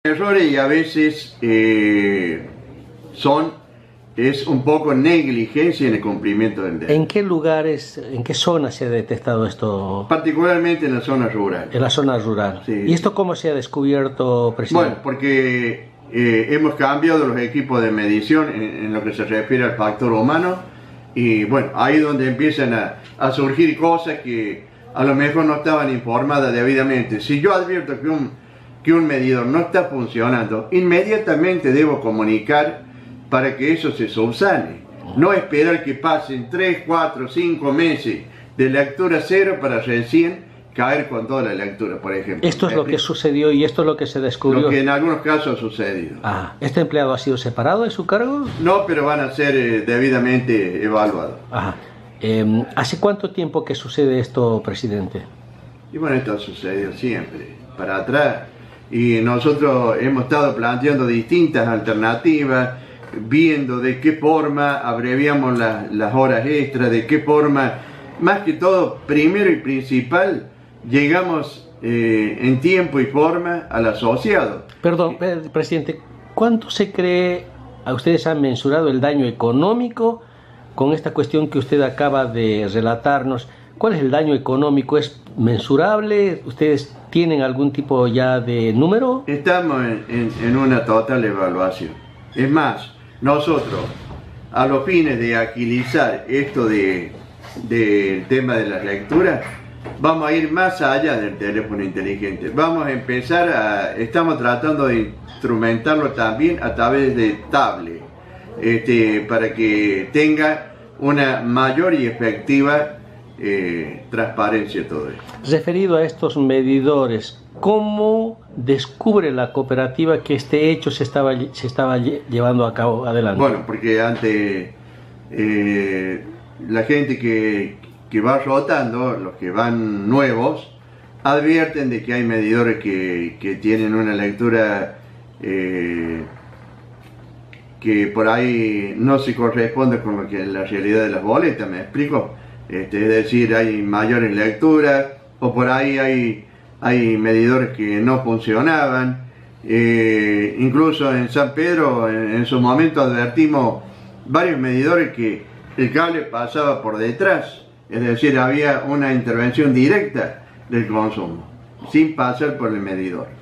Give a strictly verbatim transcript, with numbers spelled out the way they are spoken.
Errores y a veces eh, son es un poco negligencia en el cumplimiento del deber. ¿En qué lugares, en qué zonas se ha detectado esto? Particularmente en la zona rural. En la zona rural. Sí. ¿Y esto cómo se ha descubierto, presidente? Bueno, porque eh, hemos cambiado los equipos de medición en, en lo que se refiere al factor humano y bueno, ahí es donde empiezan a, a surgir cosas que a lo mejor no estaban informadas debidamente. Si yo advierto que un que un medidor no está funcionando, inmediatamente debo comunicar para que eso se subsane. No esperar que pasen tres, cuatro, cinco meses de lectura cero para recién caer con toda la lectura, por ejemplo. Esto es lo que sucedió y esto es lo que se descubrió. Lo que en algunos casos ha sucedido. Ah, ¿este empleado ha sido separado de su cargo? No, pero van a ser eh, debidamente evaluados. Ajá. Eh, ¿Hace cuánto tiempo que sucede esto, presidente? Y bueno, esto ha sucedido siempre, para atrás. Y nosotros hemos estado planteando distintas alternativas, viendo de qué forma abreviamos la, las horas extras, de qué forma, más que todo, primero y principal, llegamos eh, en tiempo y forma al asociado. Perdón, presidente, ¿cuánto se cree, a ustedes han mensurado el daño económico con esta cuestión que usted acaba de relatarnos? ¿Cuál es el daño económico? ¿Es mensurable? ¿Ustedes tienen algún tipo ya de número? Estamos en, en, en una total evaluación. Es más, nosotros, a los fines de agilizar esto del de, de tema de las lecturas, vamos a ir más allá del teléfono inteligente. Vamos a empezar a... Estamos tratando de instrumentarlo también a través de tablet, este, para que tenga una mayor y efectiva Eh, transparencia todo esto. Referido a estos medidores, ¿cómo descubre la cooperativa que este hecho se estaba, se estaba llevando a cabo adelante? Bueno, porque antes eh, la gente que, que va rotando, los que van nuevos, advierten de que hay medidores que, que tienen una lectura eh, que por ahí no se corresponde con lo que es la realidad de las boletas, ¿me explico? Este, es decir, hay mayores lecturas o por ahí hay, hay medidores que no funcionaban. Eh, incluso en San Pedro en, en su momento advertimos varios medidores que el cable pasaba por detrás, es decir, había una intervención directa del consumo sin pasar por el medidor.